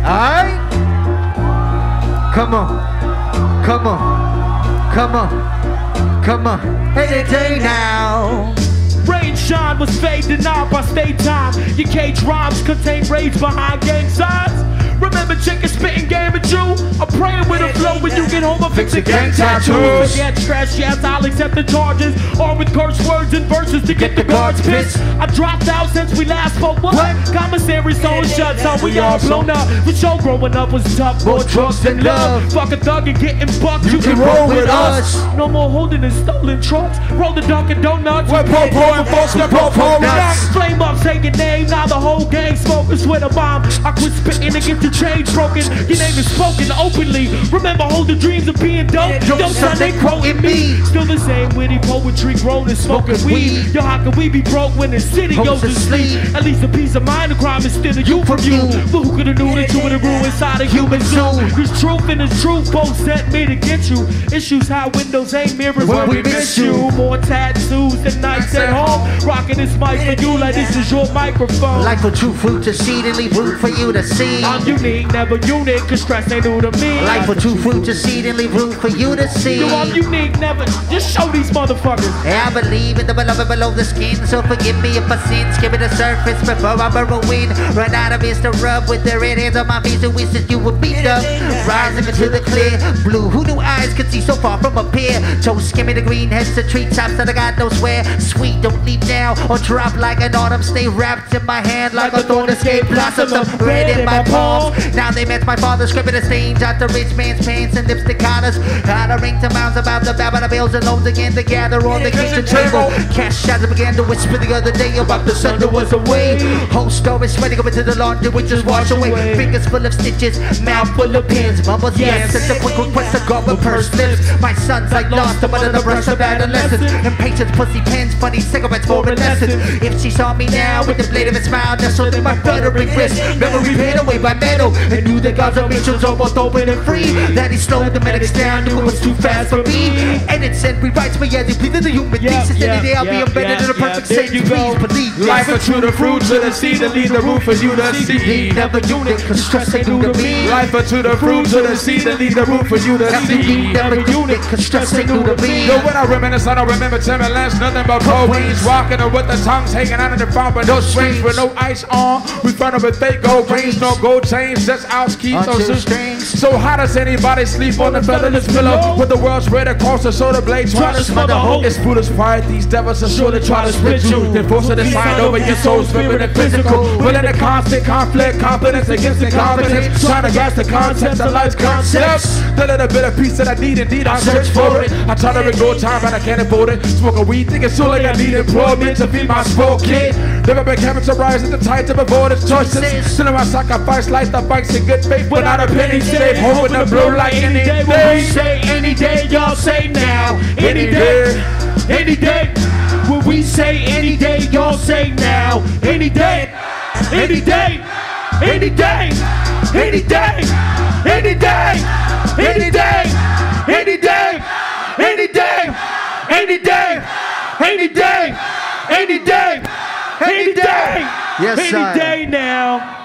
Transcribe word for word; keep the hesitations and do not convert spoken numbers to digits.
Alright? Come on. Come on. Come on. Come on. Any day now. Rain shine was fading out by state time. Your cage rhymes contain rage behind gang signs. Remember chicken spitting game at you? I'm praying with a flow when you get home and fix a gang tattoos. Forget trash, yes, I'll accept the charges. Or with curse words and verses to get the guards pissed. I dropped out since we last spoke. What? Commissary soul shut, so we all blown up. The show growing up was tough, more drugs than love. Fuck a thug and getting bucked, you, you can roll with us. No more holding in stolen trucks. Roll the Dunkin' Donuts. We're po-po and folks that po-po nuts. Flame up, say your name, now the whole gang smokers with a bomb. I quit spitting and get the change broken. Your name is spoken openly. Remember holding dreams of being dope. Yo, son, they quoting me. Still the same witty poetry, grown and smoking weed. Yo, how can we be broke when the city goes to sleep? At least a peace of mind, the crime is still a you from you. But who could have knew that you would have grew inside a human zoo? This truth and this truth both sent me to get you. Issues high windows ain't mirrors when we miss you. More tattoos than nights at home. Rocking this mic for you like this is your microphone. Like a true fruit to seed and leave room for you to see. I'm unique, never unique, cause stress ain't new to me. Like a true fruit to seed and leave room for you to see. Yo, I'm unique, never, just show these motherfuckers. Yeah, I believe in the beloved below the skin. So forgive me if I sin, skip the surface before I burrow in. Run out of Mister Rub with the red hands on my face and wish that you would beat up. Rising into the clear blue, who knew eyes could see so far from up here? Toes skimming the green heads to treetops that I got no swear. Sweet, don't leave now or drop like an autumn. Stay wrapped in my hand like a thorn escape blossoms of red in my palms. Now they met my father scribbling the stains out the rich man's pants and lipstick collars. How to ring to mounds about the Babylon bills and loans again to gather on the kitchen table. Cash shadows began to whisper the other day about the sun that was away. Whole story sweating over to the laundry which just wash away. Fingers full of stitches, mouth full of pins. Mumbles yes, such a quick request to go with purse lips. My son's like lost under the brush of adolescence. Impatience, pussy pens, funny cigarettes for a lesson. If she saw me now with the blade of a smile nestled in my fluttering wrist, memory paid away by metal, and knew that God's ambitions almost open and free. That he slowed the medics down, knew it was too fast for me. And it said rewrites me as he pleaded the human yeah, thesis. yeah, Any day I'll yeah, be embedded yeah, in a perfect yeah, state. Please believe. Life a true the fruit to the seed to lead the roof for you to see. Never unique, cause stress ain't new to me. Life a true the fruit to the seed to lead the roof for you to see. Never unique, cause stress ain't new to me. Yo, when I reminisce, I don't remember Timberlands, nothing but cold wings. Walking her with the tongues hanging out of the front, but no strings with no ice on. We front of with fake gold rings, no gold chains, just house keys, no shoestrings. So how does anybody sleep on the featherless pillow with the world spread across the shoulder blade trying to smother hope? It's foolish pride, these devils are sure to try to split you. Then force a decide over your soul, spirit, and physical. Well, in the constant conflict, confidence against incompetence, trying to grasp the concepts of life's concepts. The little bit of peace that I need, indeed I search for it. I try to ignore time, but I can't afford it. Smoking weed, thinking so like I need employment to feed my spoiled kid. Never been characterized as the type to avoid its choices. Still in my sacrifice, life that fights in good faith without a penny saved. Hoping to blow like any day. When we say any day, y'all say now. Any day, any day. When we say any day, y'all say now. Any day, any day, any day, any day, any day, any day, any day, any day, any day, any day, any day, any day, yes, any day now.